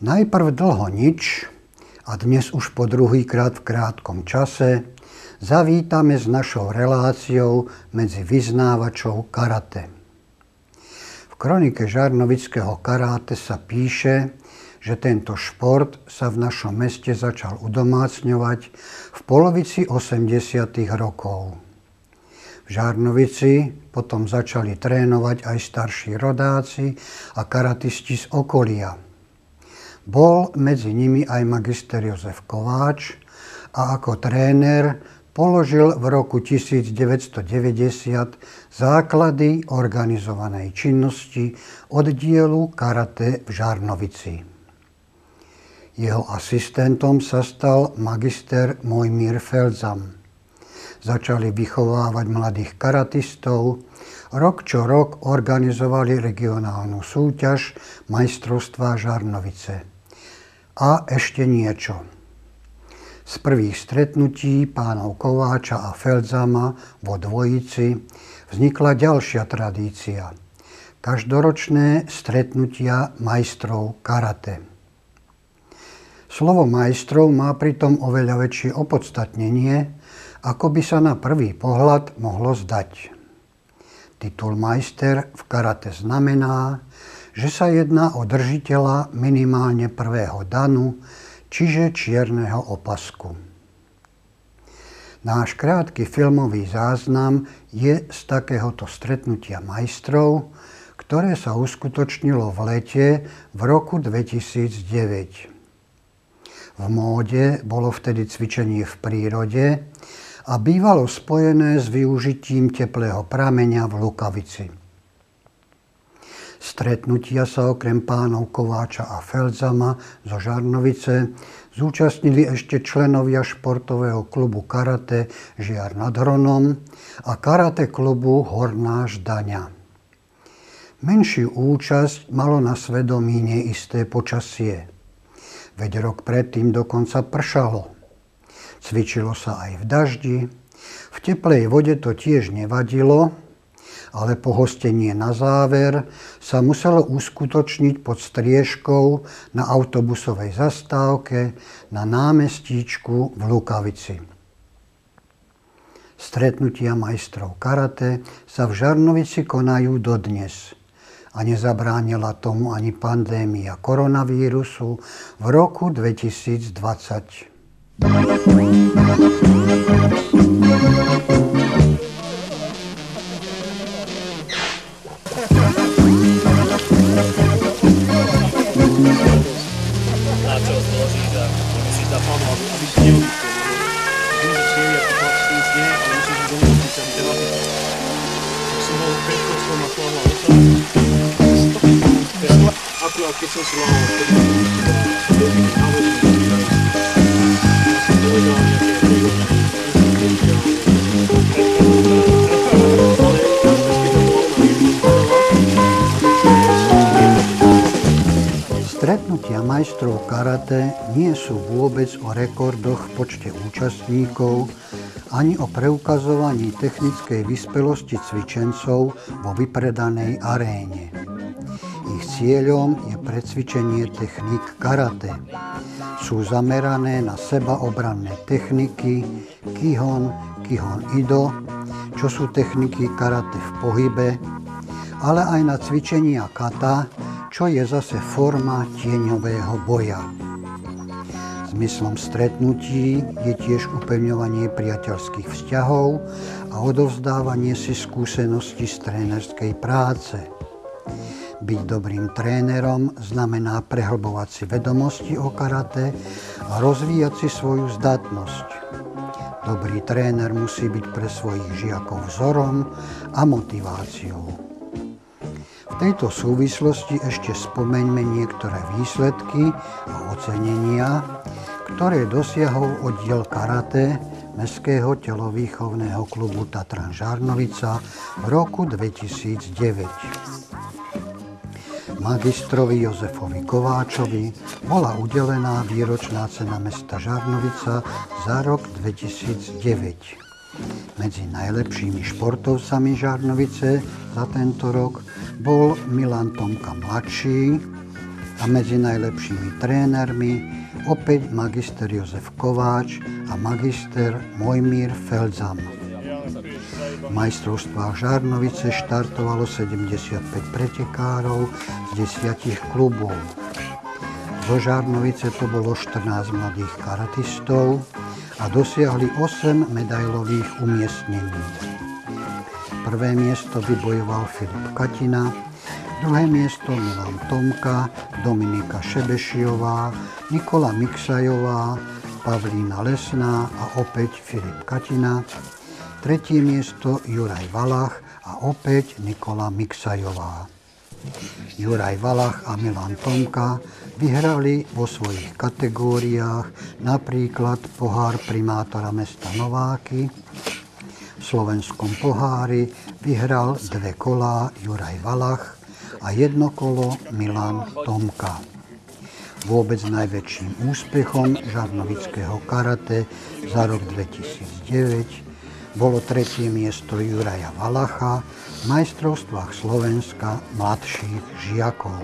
Najprv dlho nič a dnes už po druhýkrát v krátkom čase zavítame s našou reláciou medzi vyznávačov karate. V kronike žarnovického karate sa píše, že tento šport sa v našom meste začal udomácňovať v polovici 80. rokov. V Žarnovici potom začali trénovať aj starší rodáci a karatisti z okolia. Bol medzi nimi aj magister Jozef Kováč a ako tréner položil v roku 1990 základy organizovanej činnosti oddielu karate v Žarnovici. Jeho asistentom sa stal magister Mojmír Felzam. Začali vychovávať mladých karatistov, rok čo rok organizovali regionálnu súťaž majstrovstvá Žarnovice. A ešte niečo. Z prvých stretnutí pánov Kováča a Felzama vo dvojici vznikla ďalšia tradícia. Každoročné stretnutia majstrov karate. Slovo majstrov má pritom oveľa väčšie opodstatnenie, ako by sa na prvý pohľad mohlo zdať. Titul majster v karate znamená, že sa jedná o držiteľa minimálne prvého danu, čiže čierneho opasku. Náš krátky filmový záznam je z takéhoto stretnutia majstrov, ktoré sa uskutočnilo v lete v roku 2009. V móde bolo vtedy cvičenie v prírode a bývalo spojené s využitím teplého prameňa v Lukavici. Stretnutia sa okrem pánov Kováča a Felzama zo Žarnovice zúčastnili ešte členovia športového klubu karate Žiar nad Hronom a karate klubu Horná Ždaňa. Menšiu účasť malo na svedomí neisté počasie. Veď rok predtým dokonca pršalo. Cvičilo sa aj v daždi, v teplej vode to tiež nevadilo, ale pohostenie na záver sa muselo uskutočniť pod striežkou na autobusovej zastávke na námestíčku v Lukavici. Stretnutia majstrov karate sa v Žarnovici konajú dodnes a nezabránila tomu ani pandémia koronavírusu v roku 2020. Keď som si lahol, Stretnutia majstrov karate nie sú vôbec o rekordoch v počte účastníkov ani o preukazovaní technickej vyspelosti cvičencov vo vypredanej aréne. Ich cieľom je precvičenie techník karate. Sú zamerané na sebaobranné techniky Kihon, Kihon-Ido, čo sú techniky karate v pohybe, ale aj na cvičenia kata, čo je zase forma tieňového boja. Zmyslom stretnutí je tiež upevňovanie priateľských vzťahov a odovzdávanie si skúseností z trénerskej práce. Byť dobrým trénerom znamená prehlbovať si vedomosti o karate a rozvíjať si svoju zdatnosť. Dobrý tréner musí byť pre svojich žiakov vzorom a motiváciou. V tejto súvislosti ešte spomeňme niektoré výsledky a ocenenia, ktoré dosiahol oddiel karate Mestského telovýchovného klubu Tatran Žarnovica v roku 2009. Magistrovi Jozefovi Kováčovi bola udelená výročná cena mesta Žarnovica za rok 2009. Medzi najlepšími športovcami Žarnovice za tento rok bol Milan Tomka mladší a medzi najlepšími trénermi opäť magister Jozef Kováč a magister Mojmír Feldzam. V majstrovstvách Žarnovice štartovalo 75 pretekárov z 10 klubov. Zo Žarnovice to bolo 14 mladých karatistov a dosiahli 8 medailových umiestnení. Prvé miesto vybojoval Filip Katina, druhé miesto Milan Tomka, Dominika Šebešiová, Nikola Miksajová, Pavlína Lesná a opäť Filip Katina, tretie miesto Juraj Valach a opäť Nikola Miksajová. Juraj Valach a Milan Tomka vyhrali vo svojich kategóriách napríklad pohár primátora mesta Nováky. V slovenskom pohári vyhral 2 kolá Juraj Valach a 1 kolo Milan Tomka. Vôbec najväčším úspechom žarnovického karate za rok 2009 bolo 3. miesto Juraja Valacha v majstrovstvách Slovenska mladších žiakov.